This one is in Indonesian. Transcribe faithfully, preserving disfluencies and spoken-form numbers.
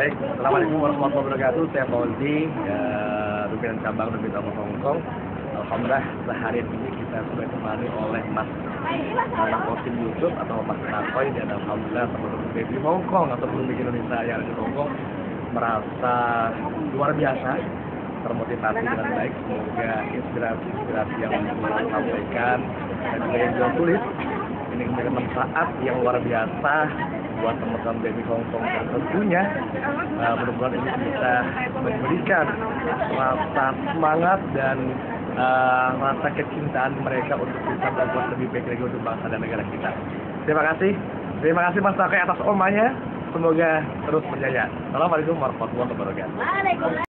Baik, assalamualaikum warahmatullahi wabarakatuh. Saya Fauzi, ya, pimpinan cabang Debit Omong Hongkong. Alhamdulillah sehari ini kita sudah ditemani oleh Mas Nakotin YouTube atau Mas Nakoy, dan alhamdulillah teman-teman Baby Hongkong atau penduduk Indonesia yang ada di Hongkong merasa luar biasa, termotivasi dengan baik. Semoga inspirasi-inspirasi yang disampaikan dan juga yang juga tulis ini memberikan manfaat yang luar biasa buat teman-teman Baby Hongkong, dan tentunya uh, mudah-mudahan ini bisa memberikan rasa semangat dan uh, rasa kecintaan mereka untuk bisa berbuat lebih baik lagi untuk bangsa dan negara kita. Terima kasih, terima kasih Mas Nakoy atas omanya. Semoga terus berjaya. Assalamualaikum warahmatullahi wabarakatuh.